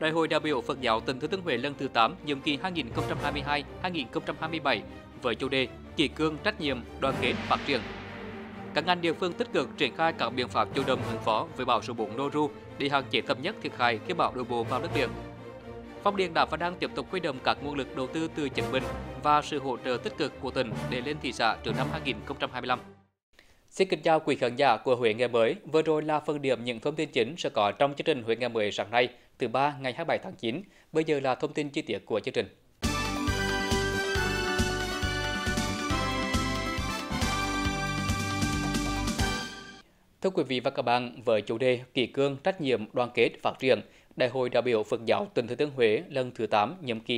Đại hội đại biểu Phật giáo tỉnh Thừa Thiên Huế lần thứ 8, nhiệm kỳ 2022-2027 với chủ đề Kỷ cương, trách nhiệm, đoàn kết, phát triển. Các ngành địa phương tích cực triển khai các biện pháp chủ động ứng phó với bão số 4 Noru để hạn chế thấp nhất thiệt hại khi bão đổ bộ vào đất liền. Phong Điền đã và đang tiếp tục huy động các nguồn lực đầu tư từ chính mình và sự hỗ trợ tích cực của tỉnh để lên thị xã trước năm 2025. Xin kính chào quý khán giả của Huế Ngày Mới. Vừa rồi là phần điểm những thông tin chính sẽ có trong chương trình Huế Ngày Mới sáng nay, thứ ba ngày 27 tháng 9. Bây giờ là thông tin chi tiết của chương trình. Thưa quý vị và các bạn, với chủ đề Kỷ cương, trách nhiệm, đoàn kết, phát triển, Đại hội đại biểu Phật giáo tỉnh Thừa Thiên Huế lần thứ 8, nhiệm kỳ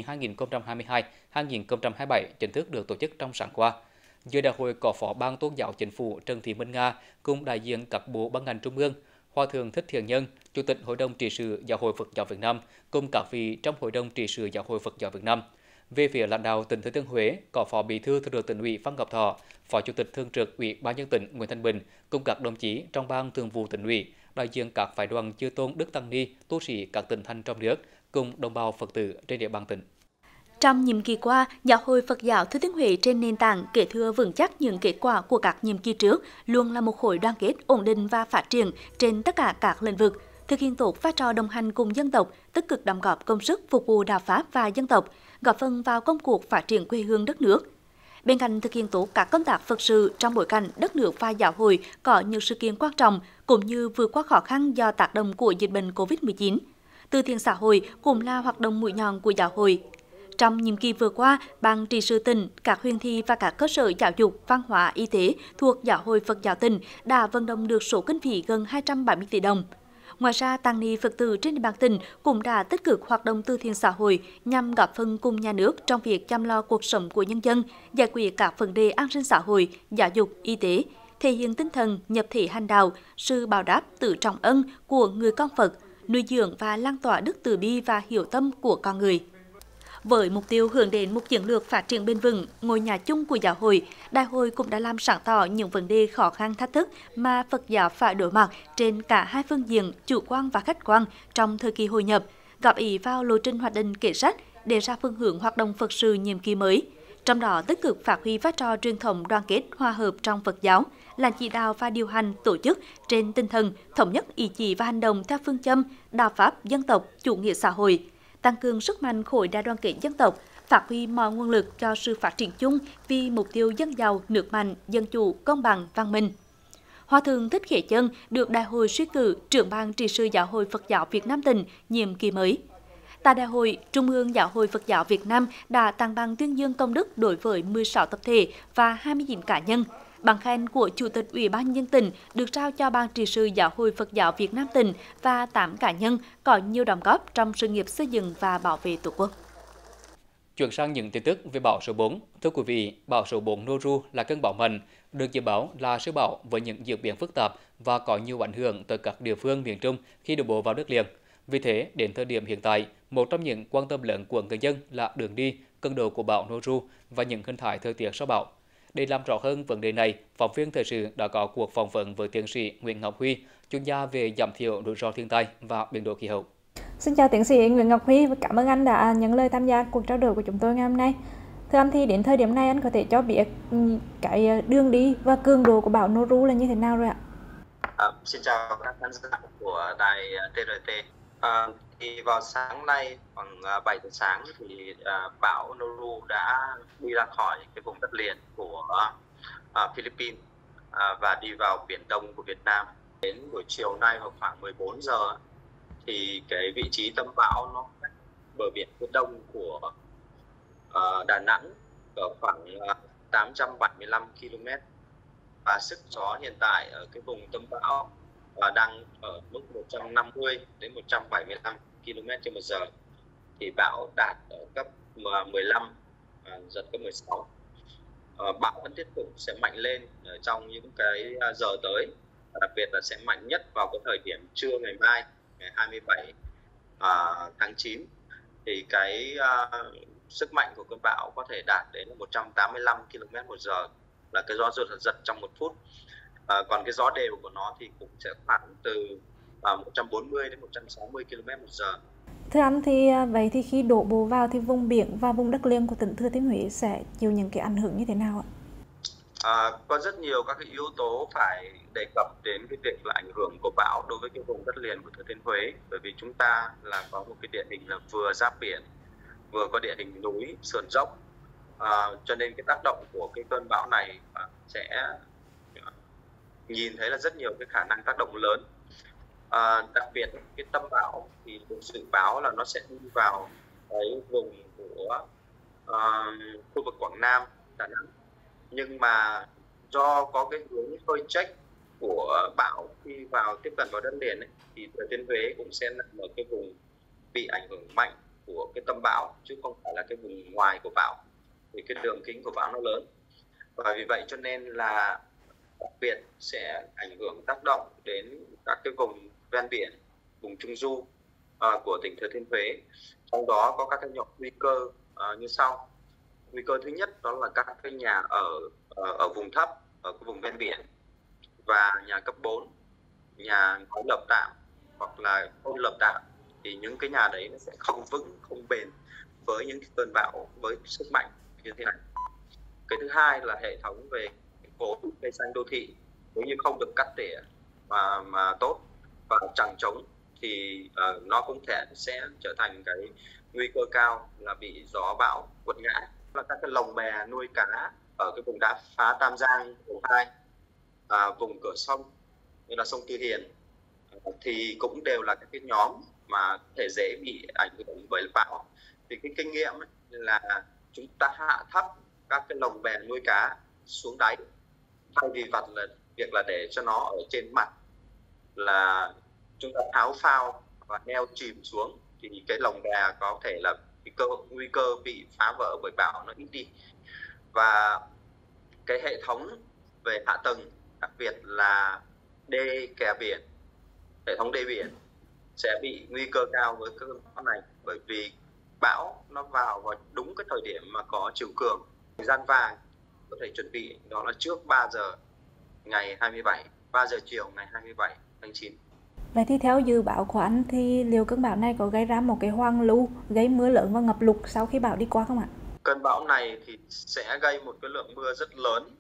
2022-2027 chính thức được tổ chức trong sáng qua. Dự đại hội có Phó Ban Tôn giáo Chính phủ Trần Thị Minh Nga cùng đại diện các bộ ban ngành trung ương, Hòa thượng Thích Thiện Nhân, Chủ tịch Hội đồng trị sự Giáo hội Phật giáo Việt Nam cùng các vị trong Hội đồng trị sự Giáo hội Phật giáo Việt Nam. Về phía lãnh đạo tỉnh Thừa Thiên Huế có Phó Bí thư Thường trực Tỉnh ủy Phan Ngọc Thọ, Phó Chủ tịch Thường trực Ủy ban nhân dân tỉnh Nguyễn Thanh Bình cùng các đồng chí trong Ban Thường vụ Tỉnh ủy, đại diện các phái đoàn chư tôn Đức Tăng Ni, tu sĩ các tỉnh thành trong nước cùng đồng bào Phật tử trên địa bàn tỉnh. Trong nhiệm kỳ qua, Giáo hội Phật giáo Thừa Thiên Huế trên nền tảng kế thừa vững chắc những kết quả của các nhiệm kỳ trước, luôn là một khối đoàn kết, ổn định và phát triển trên tất cả các lĩnh vực, thực hiện tốt vai trò đồng hành cùng dân tộc, tích cực đóng góp công sức phục vụ đạo pháp và dân tộc, góp phần vào công cuộc phát triển quê hương đất nước. Bên cạnh thực hiện tốt các công tác Phật sự trong bối cảnh đất nước và giáo hội có nhiều sự kiện quan trọng cũng như vượt qua khó khăn do tác động của dịch bệnh COVID-19, từ thiện xã hội cũng là hoạt động mũi nhọn của giáo hội. Trong nhiệm kỳ vừa qua, Ban trị sự tỉnh, các huyện thị và các cơ sở giáo dục, văn hóa, y tế thuộc Giáo hội Phật giáo tỉnh đã vận động được số kinh phí gần 270 tỷ đồng. Ngoài ra, tăng ni Phật tử trên địa bàn tỉnh cũng đã tích cực hoạt động từ thiện xã hội nhằm góp phần cùng nhà nước trong việc chăm lo cuộc sống của nhân dân, giải quyết các vấn đề an sinh xã hội, giáo dục, y tế, thể hiện tinh thần nhập thể hành đạo, sự báo đáp tự trọng ân của người con Phật, nuôi dưỡng và lan tỏa đức từ bi và hiểu tâm của con người. Với mục tiêu hướng đến một chiến lược phát triển bền vững, ngôi nhà chung của giáo hội, đại hội cũng đã làm sáng tỏ những vấn đề khó khăn thách thức mà Phật giáo phải đối mặt trên cả hai phương diện chủ quan và khách quan trong thời kỳ hội nhập, góp ý vào lộ trình hoạch định kế sách, đề ra phương hướng hoạt động Phật sự nhiệm kỳ mới. Trong đó tích cực phát huy vai trò truyền thống đoàn kết hòa hợp trong Phật giáo, là chỉ đạo và điều hành tổ chức trên tinh thần thống nhất ý chí và hành động theo phương châm đạo pháp dân tộc chủ nghĩa xã hội, tăng cường sức mạnh khối đại đoàn kết dân tộc, phát huy mọi nguồn lực cho sự phát triển chung vì mục tiêu dân giàu, nước mạnh, dân chủ, công bằng, văn minh. Hòa thượng Thích Khế Chân được đại hội suy cử trưởng ban trị sự Giáo hội Phật giáo Việt Nam tỉnh nhiệm kỳ mới. Tại đại hội, Trung ương Giáo hội Phật giáo Việt Nam đã tặng bằng tuyên dương công đức đối với 16 tập thể và 29 cá nhân. Bằng khen của Chủ tịch Ủy ban nhân dân tỉnh được trao cho Ban trị sự Giáo hội Phật giáo Việt Nam tỉnh và 8 cá nhân có nhiều đóng góp trong sự nghiệp xây dựng và bảo vệ Tổ quốc. Chuyển sang những tin tức về bão số 4. Thưa quý vị, bão số 4 Noru là cơn bão mạnh, được dự báo là siêu bão với những diễn biến phức tạp và có nhiều ảnh hưởng tới các địa phương miền Trung khi đổ bộ vào đất liền. Vì thế, đến thời điểm hiện tại, một trong những quan tâm lớn của người dân là đường đi, cường độ của bão Noru và những hình thái thời tiết sau bão. Để làm rõ hơn vấn đề này, phóng viên thời sự đã có cuộc phỏng vấn với tiến sĩ Nguyễn Ngọc Huy, chuyên gia về giảm thiểu rủi ro thiên tai và biến đổi khí hậu. Xin chào tiến sĩ Nguyễn Ngọc Huy và cảm ơn anh đã nhận lời tham gia cuộc trao đổi của chúng tôi ngày hôm nay. Thưa anh, thì đến thời điểm này anh có thể cho biết cái đường đi và cường độ của bão Noru là như thế nào rồi ạ? Xin chào các khán giả của đài TRT. Thì vào sáng nay khoảng 7 giờ sáng thì bão Noru đã đi ra khỏi cái vùng đất liền của Philippines và đi vào biển Đông của Việt Nam. Đến buổi chiều nay vào khoảng 14 giờ thì cái vị trí tâm bão nó cách bờ biển phía đông của Đà Nẵng ở khoảng 875 km và sức gió hiện tại ở cái vùng tâm bão đang ở mức 150 đến 175 km/h, thì bão đạt ở cấp 15, giật cấp 16. Bão vẫn tiếp tục sẽ mạnh lên ở trong những cái giờ tới, đặc biệt là sẽ mạnh nhất vào cái thời điểm trưa ngày mai, ngày 27 tháng 9. Thì cái sức mạnh của cơn bão có thể đạt đến 185 km/h, là cái gió giật trong 1 phút. Còn cái gió đều của nó thì cũng sẽ khoảng từ 140 đến 160 km/h. Thưa anh thì vậy thì khi đổ bộ vào thì vùng biển và vùng đất liền của tỉnh Thừa Thiên Huế sẽ chịu những cái ảnh hưởng như thế nào ạ? Có rất nhiều các cái yếu tố phải đề cập đến cái việc là ảnh hưởng của bão đối với cái vùng đất liền của Thừa Thiên Huế, bởi vì chúng ta là có một cái địa hình là vừa giáp biển, vừa có địa hình núi sườn dốc, cho nên cái tác động của cái cơn bão này sẽ nhìn thấy là rất nhiều cái khả năng tác động lớn. Đặc biệt cái tâm bão thì được dự báo là nó sẽ đi vào cái vùng của khu vực Quảng Nam, Đà Nẵng, nhưng mà do có cái hướng hơi chếch của bão khi tiếp cận vào đất liền ấy, thì Thừa Thiên Huế cũng sẽ nằm ở cái vùng bị ảnh hưởng mạnh của cái tâm bão chứ không phải là cái vùng ngoài của bão, vì cái đường kính của bão nó lớn, và vì vậy cho nên là đặc biệt sẽ ảnh hưởng tác động đến các cái vùng ven biển, vùng trung du của tỉnh Thừa Thiên Huế. Trong đó có các cái nhóm nguy cơ như sau. Nguy cơ thứ nhất đó là các cái nhà ở vùng thấp, ở cái vùng ven biển và nhà cấp 4, nhà có lập tạm hoặc là không lập tạm, thì những cái nhà đấy nó sẽ không vững, không bền với những cơn bão với sức mạnh như thế này. Cái thứ hai là hệ thống về vốn cây xanh đô thị, nếu như không được cắt tỉa mà tốt và chằng chống thì nó cũng sẽ trở thành cái nguy cơ cao là bị gió bão quật ngã. Là các cái lồng bè nuôi cá ở cái vùng đá phá Tam Giang, vùng 2, vùng cửa sông như là sông Tư Hiền thì cũng đều là các cái nhóm mà thể dễ bị ảnh hưởng bởi bão. Thì cái kinh nghiệm ấy là chúng ta hạ thấp các cái lồng bè nuôi cá xuống đáy, thay vì việc là để cho nó ở trên mặt, là chúng ta tháo phao và neo chìm xuống, thì cái lồng bè có thể là nguy cơ bị phá vỡ bởi bão nó ít đi. Và cái hệ thống về hạ tầng, đặc biệt là đê kè biển, hệ thống đê biển sẽ bị nguy cơ cao với cơn bão này, bởi vì bão nó vào đúng cái thời điểm mà có chiều cường. Thời gian vàng có thể chuẩn bị đó là trước 3 giờ ngày 27, 3 giờ chiều ngày 27 tháng 9. Vậy thì theo dự báo của anh thì liệu cơn bão này có gây ra một cái hoang lưu, gây mưa lớn và ngập lụt sau khi bão đi qua không ạ? Cơn bão này thì sẽ gây một cái lượng mưa rất lớn,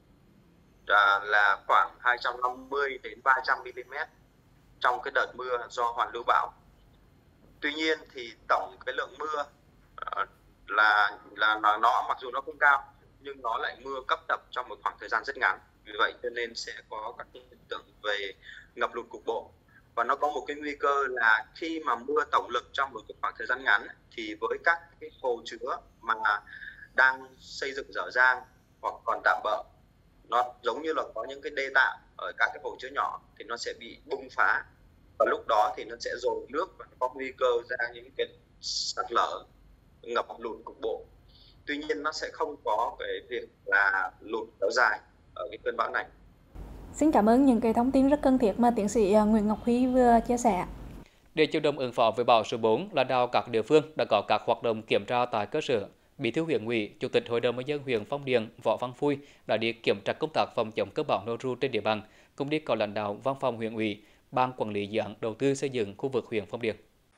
là khoảng 250 đến 300 mm trong cái đợt mưa do hoàn lưu bão. Tuy nhiên thì tổng cái lượng mưa là nó mặc dù nó không cao nhưng nó lại mưa cấp tập trong một khoảng thời gian rất ngắn. Vì vậy cho nên sẽ có các hiện tượng về ngập lụt cục bộ. Và nó có một cái nguy cơ là khi mà mưa tổng lực trong một khoảng thời gian ngắn thì với các cái hồ chứa mà đang xây dựng dở dang hoặc còn tạm bợ, nó giống như là có những cái đê tạm ở các cái hồ chứa nhỏ thì nó sẽ bị bung phá, và lúc đó thì nó sẽ dồn nước và có nguy cơ ra những cái sạt lở, ngập lụt cục bộ. Tuy nhiên nó sẽ không có cái việc là lụt kéo dài ở cái cơn bão này. Xin cảm ơn những cái thông tin rất cần thiết mà tiến sĩ Nguyễn Ngọc Huy vừa chia sẻ. Để chủ động ứng phó với bão số 4, lãnh đạo các địa phương đã có các hoạt động kiểm tra tại cơ sở. Bí thư huyện ủy, Chủ tịch Hội đồng nhân dân huyện Phong Điền Võ Văn Phui đã đi kiểm tra công tác phòng chống cơn bão Noru trên địa bàn, cùng đi có lãnh đạo Văn phòng huyện ủy, Ban quản lý dự án đầu tư xây dựng khu vực huyện Phong Điền.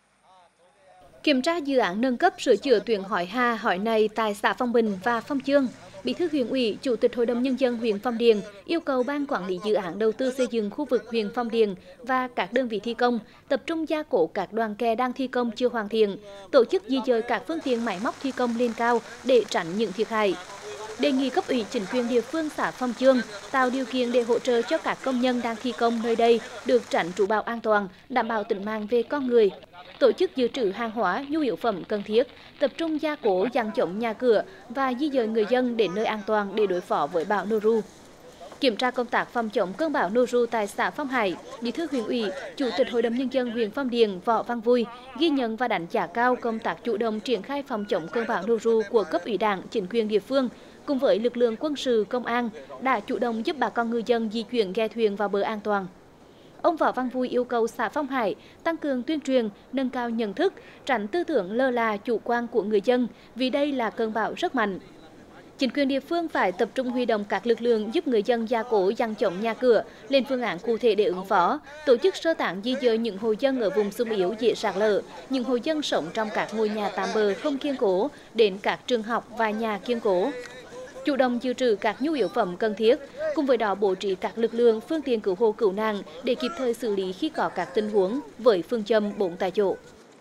Kiểm tra dự án nâng cấp sửa chữa tuyến Hỏi Hà, Hỏi Này tại xã Phong Bình và Phong Chương, Bí thư huyện ủy, Chủ tịch Hội đồng nhân dân huyện Phong Điền yêu cầu Ban quản lý dự án đầu tư xây dựng khu vực huyện Phong Điền và các đơn vị thi công tập trung gia cố các đoạn kè đang thi công chưa hoàn thiện, tổ chức di dời các phương tiện máy móc thi công lên cao để tránh những thiệt hại. Đề nghị cấp ủy chính quyền địa phương xã Phong Chương tạo điều kiện để hỗ trợ cho các công nhân đang thi công nơi đây được tránh trú bão an toàn, đảm bảo tính mạng về con người. Tổ chức dự trữ hàng hóa, nhu yếu phẩm cần thiết, tập trung gia cố giăng chống nhà cửa và di dời người dân đến nơi an toàn để đối phó với bão Noru. Kiểm tra công tác phòng chống cơn bão Noru tại xã Phong Hải, Bí thư huyện ủy, Chủ tịch Hội đồng nhân dân huyện Phong Điền Võ Văn Vui ghi nhận và đánh giá cao công tác chủ động triển khai phòng chống cơn bão Noru của cấp ủy Đảng, chính quyền địa phương cùng với lực lượng quân sự, công an đã chủ động giúp bà con ngư dân di chuyển ghe thuyền vào bờ an toàn. Ông Võ Văn Vui yêu cầu xã Phong Hải tăng cường tuyên truyền, nâng cao nhận thức, tránh tư tưởng lơ là chủ quan của người dân vì đây là cơn bão rất mạnh. Chính quyền địa phương phải tập trung huy động các lực lượng giúp người dân gia cố giăng chống nhà cửa, lên phương án cụ thể để ứng phó, tổ chức sơ tán di dời những hộ dân ở vùng xung yếu dễ sạt lở, những hộ dân sống trong các ngôi nhà tạm bợ không kiên cố đến các trường học và nhà kiên cố. Chủ động dự trữ các nhu yếu phẩm cần thiết, cùng với đó bố trí các lực lượng, phương tiện cứu hộ cứu nạn để kịp thời xử lý khi có các tình huống với phương châm 4 tại chỗ.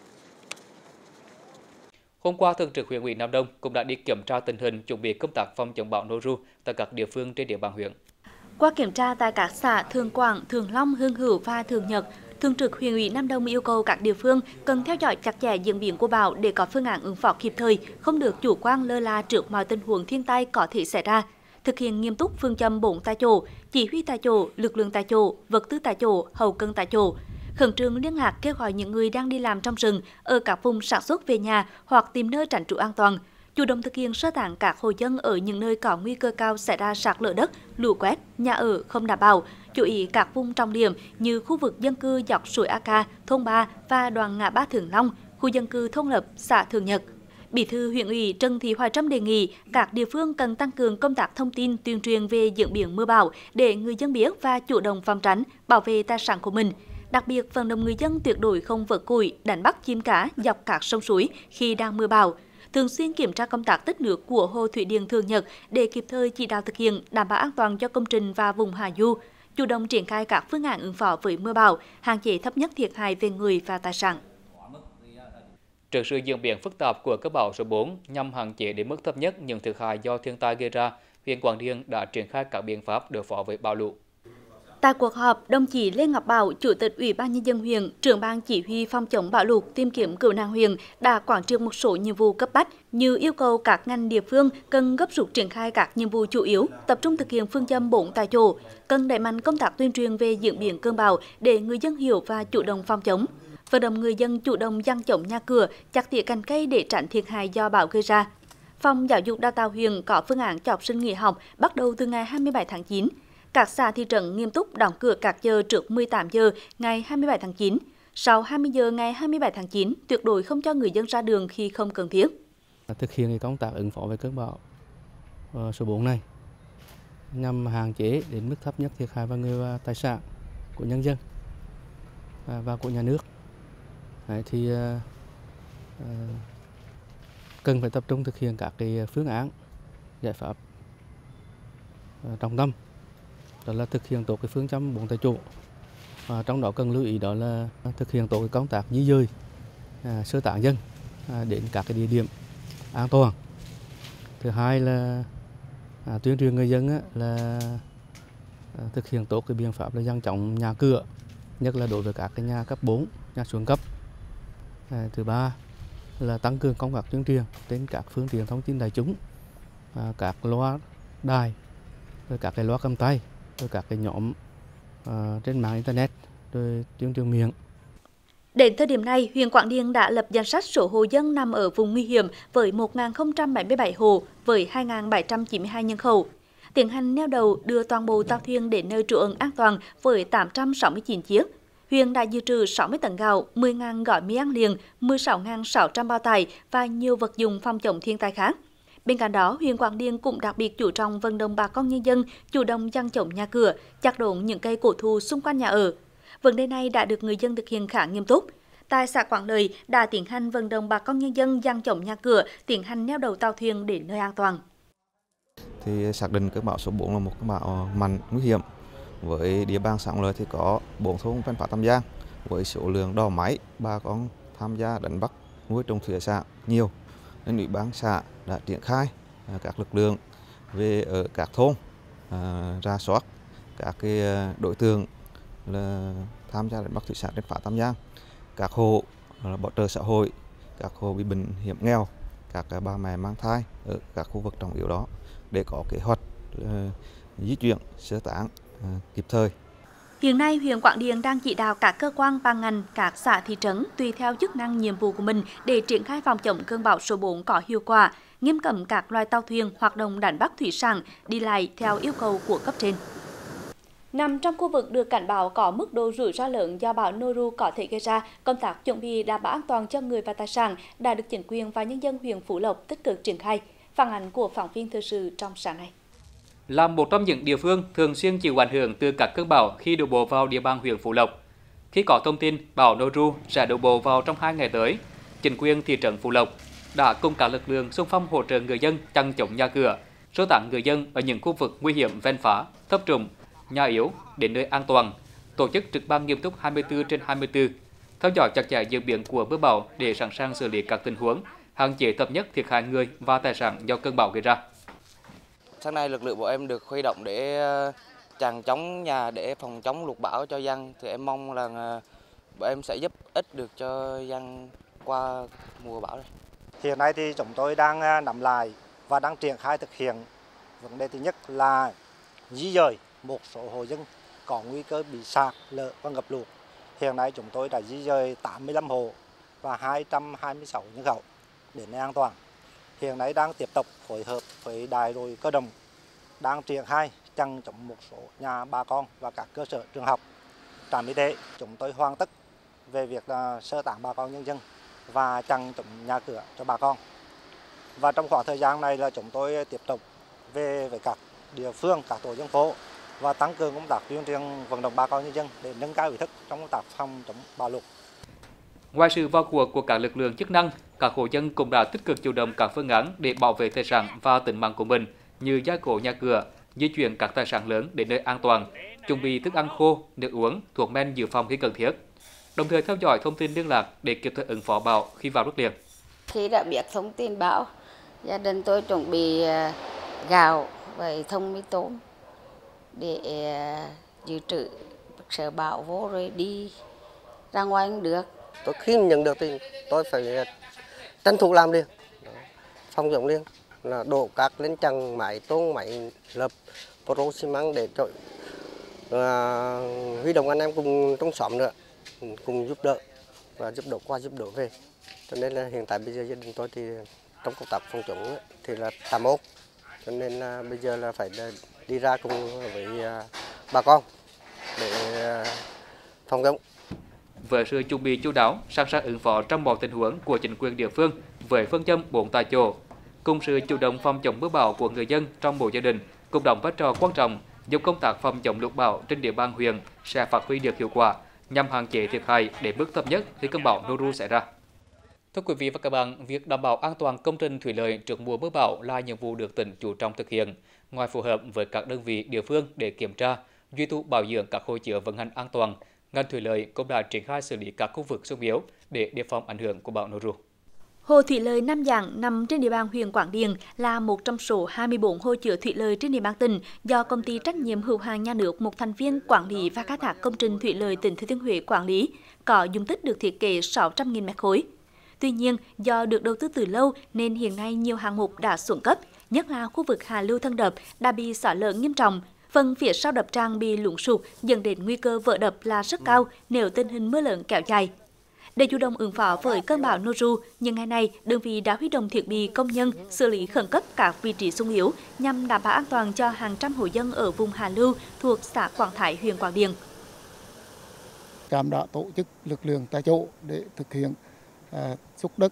Hôm qua, Thường trực Huyện ủy Nam Đông cũng đã đi kiểm tra tình hình chuẩn bị công tác phòng chống bão Noru tại các địa phương trên địa bàn huyện. Qua kiểm tra tại các xã Thường Quảng, Thường Long, Hương Hữu và Thường Nhật, Thường trực Huyện ủy Nam Đông yêu cầu các địa phương cần theo dõi chặt chẽ diễn biến của bão để có phương án ứng phó kịp thời, không được chủ quan lơ là trước mọi tình huống thiên tai có thể xảy ra. Thực hiện nghiêm túc phương châm 4 tại chỗ, chỉ huy tại chỗ, lực lượng tại chỗ, vật tư tại chỗ, hậu cần tại chỗ. Khẩn trương liên lạc kêu gọi những người đang đi làm trong rừng ở các vùng sản xuất về nhà hoặc tìm nơi tránh trú an toàn. Chủ động thực hiện sơ tán các hộ dân ở những nơi có nguy cơ cao xảy ra sạt lở đất, lũ quét, nhà ở không đảm bảo. Chú ý các vùng trọng điểm như khu vực dân cư dọc suối A-ca, thôn 3 và đoạn ngã ba Thường Long, khu dân cư thôn Lập, xã Thường Nhật. Bí thư Huyện ủy Trần Thị Hoài Trâm đề nghị các địa phương cần tăng cường công tác thông tin tuyên truyền về diễn biến mưa bão để người dân biết và chủ động phòng tránh, bảo vệ tài sản của mình. Đặc biệt vận động người dân tuyệt đối không vớt củi, đánh bắt chim cá dọc các sông suối khi đang mưa bão. Thường xuyên kiểm tra công tác tích nước của hồ thủy điện Thường Nhật để kịp thời chỉ đạo thực hiện đảm bảo an toàn cho công trình và vùng hạ du, chủ động triển khai các phương án ứng phó với mưa bão, hạn chế thấp nhất thiệt hại về người và tài sản. Trước sự diễn biến phức tạp của cơn bão số 4, nhằm hạn chế đến mức thấp nhất những thiệt hại do thiên tai gây ra, huyện Quảng Điền đã triển khai các biện pháp đối phó với bão lũ. Tại cuộc họp, đồng chí Lê Ngọc Bảo, Chủ tịch Ủy ban Nhân dân huyện, trưởng ban chỉ huy phòng chống bão lụt tìm kiếm cứu nạn huyện đã quán triệt một số nhiệm vụ cấp bách như yêu cầu các ngành địa phương cần gấp rút triển khai các nhiệm vụ chủ yếu, tập trung thực hiện phương châm 4 tại chỗ, cần đẩy mạnh công tác tuyên truyền về diễn biến cơn bão để người dân hiểu và chủ động phòng chống. Vận động người dân chủ động giăng chống nhà cửa, chặt tỉa cành cây để tránh thiệt hại do bão gây ra. Phòng Giáo dục Đào tạo huyện có phương án cho học sinh nghỉ học bắt đầu từ ngày 27 tháng 9. Các xã thị trấn nghiêm túc đóng cửa các giờ trước 18 giờ ngày 27 tháng 9. Sau 20 giờ ngày 27 tháng 9, tuyệt đối không cho người dân ra đường khi không cần thiết. Thực hiện công tác ứng phó với cơn bão số 4 này nhằm hạn chế đến mức thấp nhất thiệt hại về người và tài sản của nhân dân và của nhà nước. Thì cần phải tập trung thực hiện các phương án, giải pháp trọng tâm. Đó là thực hiện tốt phương châm 4 tại chỗ. Trong đó cần lưu ý đó là thực hiện tốt công tác di dời, sơ tán dân đến các địa điểm an toàn. Thứ hai là tuyên truyền người dân là thực hiện tốt biện pháp là giăng chống nhà cửa, nhất là đối với các nhà cấp 4, nhà xuống cấp. Thứ ba là tăng cường công tác tuyên truyền trên các phương tiện thông tin đại chúng, các loa đài, rồi các loa cầm tay, rồi các nhóm trên mạng internet, rồi tuyên truyền miệng. Đến thời điểm này, huyện Quảng Điền đã lập danh sách số hộ dân nằm ở vùng nguy hiểm với 1.077 hộ với 2.792 nhân khẩu. Tiến hành neo đậu đưa toàn bộ tàu thuyền đến nơi trú ẩn an toàn với 869 chiếc. Huyện đã dự trữ 60 tấn gạo, 10.000 gói mì ăn liền, 16.600 bao tải và nhiều vật dụng phòng chống thiên tai khác. Bên cạnh đó, huyện Quảng Điền cũng đặc biệt chú trọng vận động bà con nhân dân chủ động giăng chống nhà cửa, chặt đốn những cây cổ thụ xung quanh nhà ở. Vấn đề này đã được người dân thực hiện khá nghiêm túc. Tại xã Quảng Lợi đã tiến hành vận động bà con nhân dân giăng chống nhà cửa, tiến hành neo đậu tàu thuyền đến nơi an toàn. Thì xác định cơn bão số 4 là một cơn bão mạnh nguy hiểm. Với địa bàn xã Quảng Lợi thì có 4 thôn ven phá Tam Giang với số lượng đò máy bà con tham gia đánh bắt nuôi trồng thủy sản nhiều, nên ủy ban xã đã triển khai các lực lượng về ở các thôn, rà soát các đối tượng là tham gia đánh bắt thủy sản trên phá Tam Giang, các hộ bảo trợ xã hội, các hộ bị bệnh hiểm nghèo, các bà mẹ mang thai ở các khu vực trọng yếu đó để có kế hoạch di chuyển sơ tán kịp thời. Hiện nay, huyện Quảng Điền đang chỉ đạo các cơ quan ban ngành, các xã thị trấn tùy theo chức năng nhiệm vụ của mình để triển khai phòng chống cơn bão số 4 có hiệu quả, nghiêm cấm các loài tàu thuyền hoạt động đánh bắt thủy sản đi lại theo yêu cầu của cấp trên. Nằm trong khu vực được cảnh báo có mức độ rủi ro lớn do bão Noru có thể gây ra, công tác chuẩn bị đảm bảo an toàn cho người và tài sản đã được chính quyền và nhân dân huyện Phú Lộc tích cực triển khai. Phản ánh của phóng viên thời sự trong sáng nay. Là một trong những địa phương thường xuyên chịu ảnh hưởng từ các cơn bão khi đổ bộ vào địa bàn huyện Phú Lộc. Khi có thông tin bão Noru sẽ đổ bộ vào trong 2 ngày tới, chính quyền thị trấn Phú Lộc đã cùng các lực lượng xung phong hỗ trợ người dân chắn chống nhà cửa, sơ tán người dân ở những khu vực nguy hiểm ven phá, thấp trũng, nhà yếu đến nơi an toàn, tổ chức trực ban nghiêm túc 24/24, theo dõi chặt chẽ diễn biến của mưa bão để sẵn sàng xử lý các tình huống, hạn chế thấp nhất thiệt hại người và tài sản do cơn bão gây ra. Sáng nay lực lượng của em được huy động để chắn chống nhà để phòng chống lụt bão cho dân, thì em mong là bọn em sẽ giúp ích được cho dân qua mùa bão này. Hiện nay thì chúng tôi đang nắm lại và đang triển khai thực hiện. Vấn đề thứ nhất là di dời một số hộ dân có nguy cơ bị sạt lở và ngập lụt. Hiện nay chúng tôi đã di dời 85 hộ và 226 nhân khẩu đến nơi an toàn. Hiện nay đang tiếp tục phối hợp với đại đội cơ động đang triển khai chắn chống một số nhà bà con và các cơ sở trường học. Trạm y tế chúng tôi hoàn tất về việc sơ tán bà con nhân dân và chắn chống nhà cửa cho bà con. Và trong khoảng thời gian này là chúng tôi tiếp tục về với các địa phương, các tổ dân phố và tăng cường công tác tuyên truyền vận động bà con nhân dân để nâng cao ý thức trong công tác phòng chống bão lụt. Ngoài sự vào cuộc của các lực lượng chức năng, các hộ dân cũng đã tích cực chủ động các phương án để bảo vệ tài sản và tính mạng của mình, như gia cố nhà cửa, di chuyển các tài sản lớn đến nơi an toàn, chuẩn bị thức ăn khô, nước uống, thuốc men dự phòng khi cần thiết, đồng thời theo dõi thông tin liên lạc để kịp thời ứng phó bão khi vào đất liền. Khi đã biết thông tin bão, gia đình tôi chuẩn bị gạo và thông mì tôm để dự trữ sợ bão vô rồi đi ra ngoài cũng được. Tôi khi nhận được thì tôi phải tranh thủ làm liền, phòng chống liền, là đổ cát lên chắn mái tôn, mái lợp, pro xi măng để cho huy động anh em cùng trong xóm nữa, cùng giúp đỡ và giúp đỡ qua giúp đỡ về. Cho nên là hiện tại bây giờ gia đình tôi thì trong công tác phòng chống thì là tạm ổn. Cho nên là bây giờ là phải đi ra cùng với bà con để phòng chống. Với sự chuẩn bị chu đáo, sẵn sàng ứng phó trong mọi tình huống của chính quyền địa phương với phương châm 4 tại chỗ, cùng sự chủ động phòng chống mưa bão của người dân trong mỗi gia đình cũng đóng vai trò quan trọng giúp công tác phòng chống lụt bão trên địa bàn huyện sẽ phát huy được hiệu quả nhằm hạn chế thiệt hại đến mức thấp nhất khi cơn bão Noru xảy ra. Thưa quý vị và các bạn, việc đảm bảo an toàn công trình thủy lợi trước mùa mưa bão là nhiệm vụ được tỉnh chú trọng thực hiện. Ngoài phù hợp với các đơn vị địa phương để kiểm tra, duy tu bảo dưỡng các hồ chứa vận hành an toàn, ngành thủy lợi cũng đã triển khai xử lý các khu vực xung yếu để đề phòng ảnh hưởng của bão Noru. Hồ thủy lợi Nam Giảng nằm trên địa bàn huyện Quảng Điền là một trong số 24 hồ chứa thủy lợi trên địa bàn tỉnh do công ty trách nhiệm hữu hạn nhà nước một thành viên quản lý và khai thác công trình thủy lợi tỉnh Thừa Thiên Huế quản lý, có dung tích được thiết kế 600.000 mét khối. Tuy nhiên, do được đầu tư từ lâu nên hiện nay nhiều hạng mục đã xuống cấp, nhất là khu vực hạ lưu thân đập đã bị xói lở nghiêm trọng. Phần phía sau đập tràn bị lún sụt dẫn đến nguy cơ vỡ đập là rất cao nếu tình hình mưa lớn kéo dài. Để chủ động ứng phó với cơn bão Noru, những ngày này, đơn vị đã huy động thiết bị công nhân xử lý khẩn cấp các vị trí xung yếu nhằm đảm bảo an toàn cho hàng trăm hộ dân ở vùng hạ lưu thuộc xã Quảng Thái, huyện Quảng Điền. Trạm đã tổ chức lực lượng tại chỗ để thực hiện xúc đất,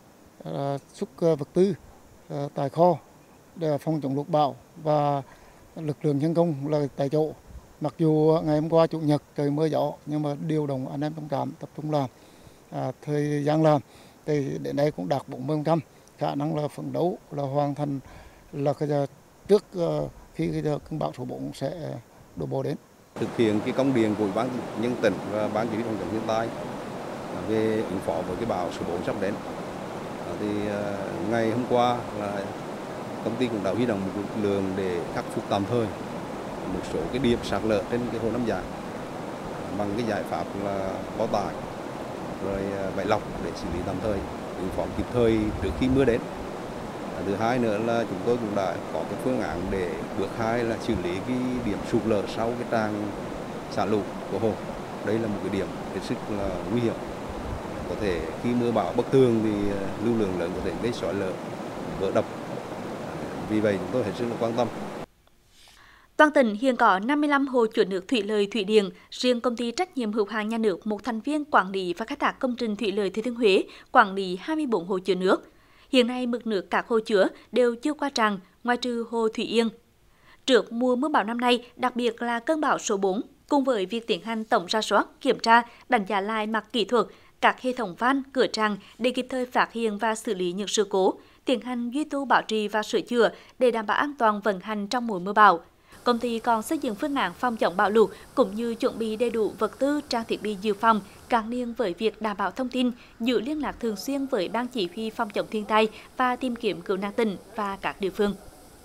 xúc vật tư tại kho để phòng chống lụt bão và lực lượng nhân công là tại chỗ. Mặc dù ngày hôm qua Chủ nhật trời mưa gió nhưng mà điều động anh em trong trạm tập trung làm. Thời gian làm thì đến đây cũng đạt 40%, khả năng là phấn đấu là hoàn thành là trước khi cơn bão số 4 sẽ đổ bộ đến. Thực hiện cái công điện của Ủy ban nhân tỉnh và ban chỉ huy phòng chống thiên tai về ứng phó với cái bão số 4 sắp đến. Thì ngày hôm qua là công ty cũng đã huy động một lực lượng để khắc phục tạm thời một số cái điểm sạt lở trên cái hồ Nam Giảng bằng cái giải pháp là bao tải rồi bãi lọc để xử lý tạm thời, ứng phó kịp thời trước khi mưa đến. Thứ hai nữa là chúng tôi cũng đã có cái phương án để bước 2 là xử lý cái điểm sụt lở sau cái tràn xả lũ của hồ. Đây là một cái điểm hết sức là nguy hiểm. Có thể khi mưa bão bất thường thì lưu lượng lớn có thể gây xói lở, vỡ đập. Vì vậy chúng tôi hết sức là quan tâm. Toàn tỉnh hiện có 55 hồ chứa nước thủy lợi thủy điện, riêng công ty trách nhiệm hữu hạn nhà nước một thành viên quản lý và khai thác công trình thủy lợi Thừa Thiên Huế quản lý 24 hồ chứa nước. Hiện nay mực nước các hồ chứa đều chưa qua tràn, ngoại trừ hồ Thủy Yên. Trước mùa mưa bão năm nay, đặc biệt là cơn bão số 4, cùng với việc tiến hành tổng rà soát, kiểm tra, đánh giá lại mặt kỹ thuật, các hệ thống van, cửa tràn để kịp thời phát hiện và xử lý những sự cố, tiến hành duy tu bảo trì và sửa chữa để đảm bảo an toàn vận hành trong mùa mưa bão. Công ty còn xây dựng phương án phòng chống bão lụt cũng như chuẩn bị đầy đủ vật tư, trang thiết bị dự phòng, gắn liền với việc đảm bảo thông tin, giữ liên lạc thường xuyên với Ban Chỉ huy phòng chống thiên tai và tìm kiếm cứu nạn tỉnh và các địa phương.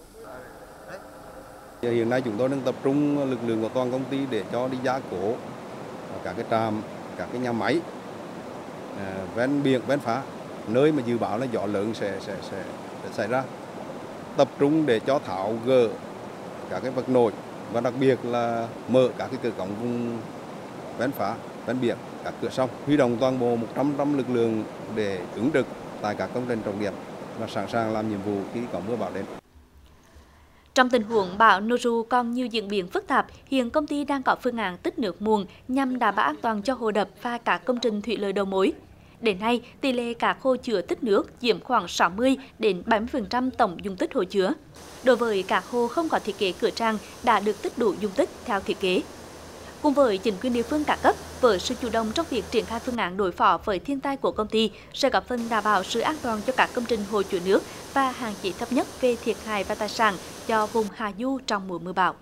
Hiện nay chúng tôi đang tập trung lực lượng của toàn công ty để cho đi gia cố các cái trạm, các cái nhà máy ven biển, ven phá, nơi mà dự báo là gió lớn sẽ xảy ra. Tập trung để cho tháo gỡ các cái vật nổi và đặc biệt là mở các cái cửa cống vùng ven phá, ven biển, các cửa sông, huy động toàn bộ 100% lực lượng để ứng trực tại các công trình trọng điểm và sẵn sàng làm nhiệm vụ khi có mưa bão đến. Trong tình huống bão Noru còn nhiều diễn biến phức tạp, hiện công ty đang có phương án tích nước muộn nhằm đảm bảo an toàn cho hồ đập và các công trình thủy lợi đầu mối. Đến nay, tỷ lệ các hồ chứa tích nước chiếm khoảng 60 đến 70% tổng dung tích hồ chứa. Đối với các hồ không có thiết kế cửa tràn đã được tích đủ dung tích theo thiết kế. Cùng với chính quyền địa phương các cấp, với sự chủ động trong việc triển khai phương án đối phó với thiên tai của công ty sẽ góp phần đảm bảo sự an toàn cho các công trình hồ chứa nước và hạn chế thấp nhất về thiệt hại và tài sản cho vùng hạ du trong mùa mưa bão.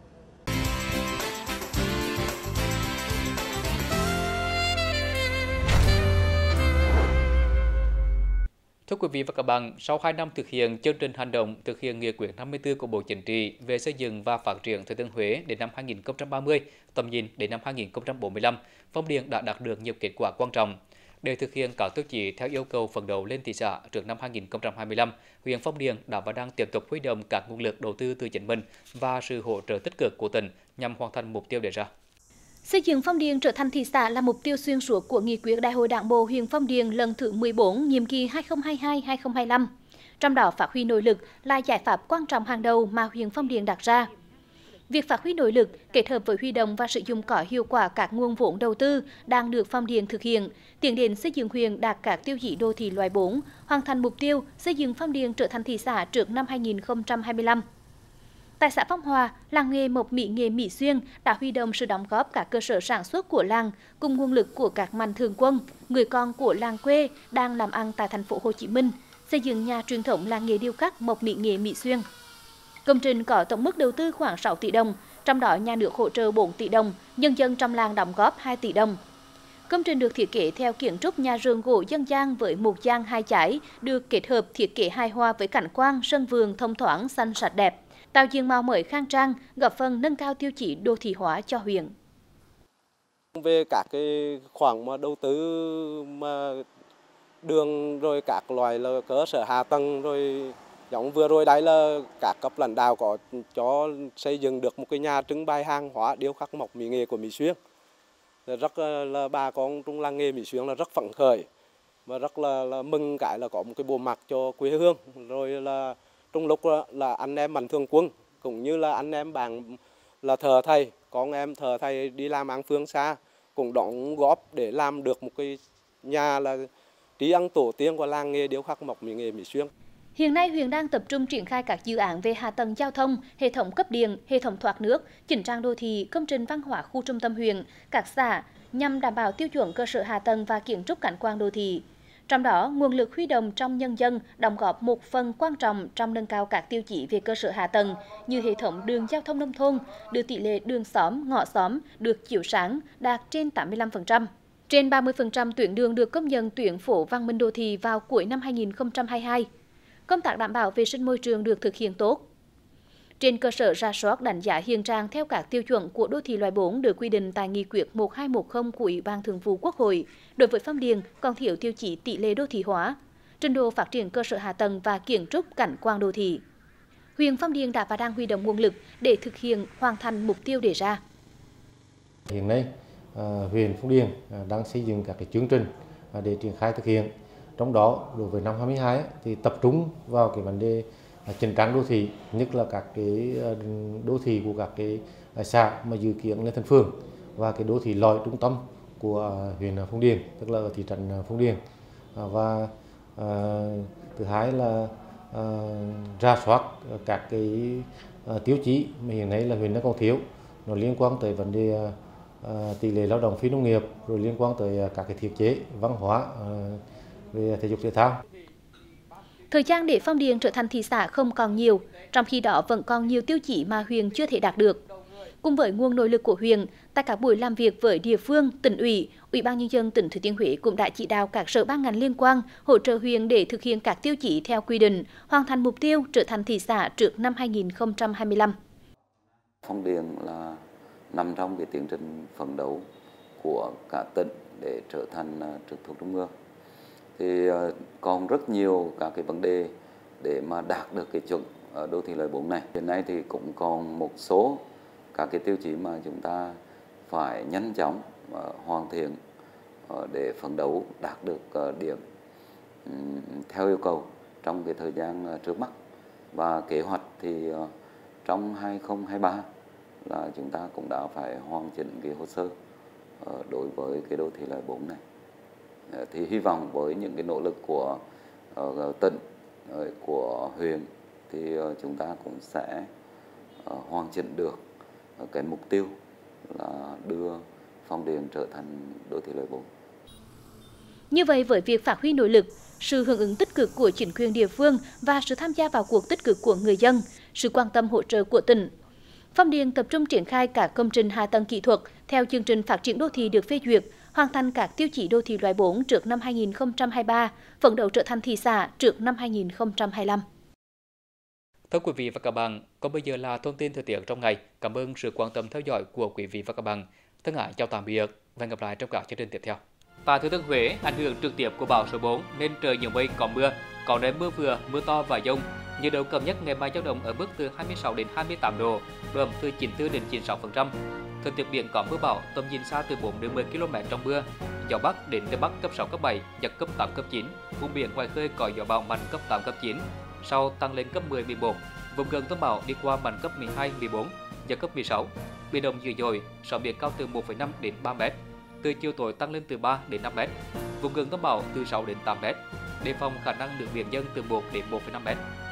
Thưa quý vị và các bạn, sau 2 năm thực hiện chương trình hành động thực hiện nghị quyết 54 của Bộ Chính trị về xây dựng và phát triển Thừa Thiên Huế đến năm 2030, tầm nhìn đến năm 2045, Phong Điền đã đạt được nhiều kết quả quan trọng. Để thực hiện các tiêu chí theo yêu cầu phấn đấu lên thị xã trước năm 2025, huyện Phong Điền đã và đang tiếp tục huy động các nguồn lực đầu tư từ chính mình và sự hỗ trợ tích cực của tỉnh nhằm hoàn thành mục tiêu đề ra. Xây dựng Phong Điền trở thành thị xã là mục tiêu xuyên suốt của nghị quyết Đại hội Đảng bộ huyện Phong Điền lần thứ 14, nhiệm kỳ 2022-2025. Trong đó phát huy nội lực là giải pháp quan trọng hàng đầu mà huyện Phong Điền đặt ra. Việc phát huy nội lực kết hợp với huy động và sử dụng có hiệu quả các nguồn vốn đầu tư đang được Phong Điền thực hiện, tiến đến xây dựng huyện đạt các tiêu chí đô thị loại 4, hoàn thành mục tiêu xây dựng Phong Điền trở thành thị xã trước năm 2025. Tại xã Phong Hòa, làng nghề mộc mỹ nghệ Mỹ Xuyên đã huy động sự đóng góp các cơ sở sản xuất của làng cùng nguồn lực của các mạnh thường quân, người con của làng quê đang làm ăn tại thành phố Hồ Chí Minh, xây dựng nhà truyền thống làng nghề điêu khắc mộc mỹ nghệ Mỹ Xuyên. Công trình có tổng mức đầu tư khoảng 6 tỷ đồng, trong đó nhà nước hỗ trợ 4 tỷ đồng, nhân dân trong làng đóng góp 2 tỷ đồng. Công trình được thiết kế theo kiến trúc nhà rường gỗ dân gian với một gian hai chải, được kết hợp thiết kế hài hòa với cảnh quan sân vườn thông thoáng xanh sạch đẹp, tạo diện mạo mới khang trang, góp phần nâng cao tiêu chí đô thị hóa cho huyện. Về các cái khoản mà đầu tư mà đường rồi các loại là cơ sở hạ tầng rồi giống vừa rồi đây là các cấp lãnh đạo có cho xây dựng được một cái nhà trưng bày hàng hóa điêu khắc mộc mỹ nghệ của Mỹ Xuyên. Rất là bà con trong làng nghề Mỹ Xuyên là rất phấn khởi và rất là mừng cái là có một cái bộ mặt cho quê hương, rồi là trong lúc là anh em mạnh thường quân cũng như là anh em bạn là thợ thầy, con em thợ thầy đi làm ăn phương xa cũng đóng góp để làm được một cái nhà là trí ân tổ tiên của làng nghề điêu khắc mộc mỹ nghệ Mỹ Xuyên. Hiện nay huyện đang tập trung triển khai các dự án về hạ tầng giao thông, hệ thống cấp điện, hệ thống thoát nước, chỉnh trang đô thị, công trình văn hóa khu trung tâm huyện, các xã nhằm đảm bảo tiêu chuẩn cơ sở hạ tầng và kiến trúc cảnh quan đô thị. Trong đó, nguồn lực huy động trong nhân dân đóng góp một phần quan trọng trong nâng cao các tiêu chí về cơ sở hạ tầng như hệ thống đường giao thông nông thôn, đưa tỷ lệ đường xóm, ngõ xóm được chiếu sáng đạt trên 85%. Trên 30% tuyến đường được công nhận tuyến phố văn minh đô thị vào cuối năm 2022. Công tác đảm bảo vệ sinh môi trường được thực hiện tốt. Trên cơ sở rà soát đánh giá hiện trạng theo các tiêu chuẩn của đô thị loại 4 được quy định tại nghị quyết 1210 của Ủy ban Thường vụ Quốc hội, đối với Phong Điền còn thiếu tiêu chí tỷ lệ đô thị hóa, trình độ phát triển cơ sở hạ tầng và kiến trúc cảnh quan đô thị. Huyện Phong Điền đã và đang huy động nguồn lực để thực hiện hoàn thành mục tiêu đề ra. Hiện nay, huyện Phong Điền đang xây dựng các cái chương trình để triển khai thực hiện. Trong đó, đối với năm 2022 thì tập trung vào cái vấn đề chỉnh trang đô thị, nhất là các cái đô thị của các cái xã mà dự kiến lên thành phường và cái đô thị lõi trung tâm của huyện Phong Điền, tức là thị trấn Phong Điền. Và Thứ hai là rà soát các cái tiêu chí mà hiện nay là huyện nó còn thiếu, nó liên quan tới vấn đề tỷ lệ lao động phi nông nghiệp, rồi liên quan tới các cái thiết chế văn hóa về thể dục thể thao. Thời gian để Phong Điền trở thành thị xã không còn nhiều, trong khi đó vẫn còn nhiều tiêu chí mà huyện chưa thể đạt được. Cùng với nguồn nội lực của huyện, tại các buổi làm việc với địa phương, tỉnh ủy, Ủy ban Nhân dân tỉnh Thừa Thiên Huế cũng đã chỉ đạo các sở ban ngành liên quan hỗ trợ huyện để thực hiện các tiêu chí theo quy định, hoàn thành mục tiêu trở thành thị xã trước năm 2025. Phong Điền là nằm trong cái tiến trình phấn đấu của cả tỉnh để trở thành trực thuộc trung ương. Thì còn rất nhiều các cái vấn đề để mà đạt được cái chuẩn đô thị loại 4 này. Hiện nay thì cũng còn một số các cái tiêu chí mà chúng ta phải nhanh chóng hoàn thiện để phấn đấu đạt được điểm theo yêu cầu trong cái thời gian trước mắt. Và kế hoạch thì trong 2023 là chúng ta cũng đã phải hoàn chỉnh cái hồ sơ đối với cái đô thị loại 4 này. Thì hy vọng với những cái nỗ lực của tỉnh, của huyện thì chúng ta cũng sẽ hoàn chỉnh được cái mục tiêu là đưa Phong Điền trở thành đô thị loại 4. Như vậy, với việc phát huy nội lực, sự hưởng ứng tích cực của chính quyền địa phương và sự tham gia vào cuộc tích cực của người dân, sự quan tâm hỗ trợ của tỉnh, Phong Điền tập trung triển khai các công trình hạ tầng kỹ thuật theo chương trình phát triển đô thị được phê duyệt, hoàn thành các tiêu chí đô thị loại 4 trước năm 2023, phấn đấu trở thành thị xã trước năm 2025. Thưa quý vị và các bạn, còn bây giờ là thông tin thời tiết trong ngày. Cảm ơn sự quan tâm theo dõi của quý vị và các bạn. Thân ái chào tạm biệt và hẹn gặp lại trong các chương trình tiếp theo. Tại Thừa Thiên Huế, ảnh hưởng trực tiếp của bão số 4 nên trời nhiều mây có mưa, có nơi mưa vừa, mưa to và dông. Nhiệt độ cao nhất ngày mai dao động ở mức từ 26 đến 28 độ, độ ẩm từ 94 đến 96%. Thời tiết biển có mưa bão, tầm nhìn xa từ 4 đến 10 km trong mưa. Gió bắc đến tây bắc cấp 6 cấp 7, giật cấp 8 cấp 9. Vùng biển ngoài khơi có gió bão mạnh cấp 8 cấp 9, sau tăng lên cấp 10 11. Vùng gần tâm bão đi qua mạnh cấp 12 14, giật cấp 16. Biển động dữ dội, sóng biển cao từ 1,5 đến 3 mét. Từ chiều tối tăng lên từ 3 đến 5 mét. Vùng gần tâm bão từ 6 đến 8 mét. Đề phòng khả năng nước biển dâng từ 1 đến 1,5 mét.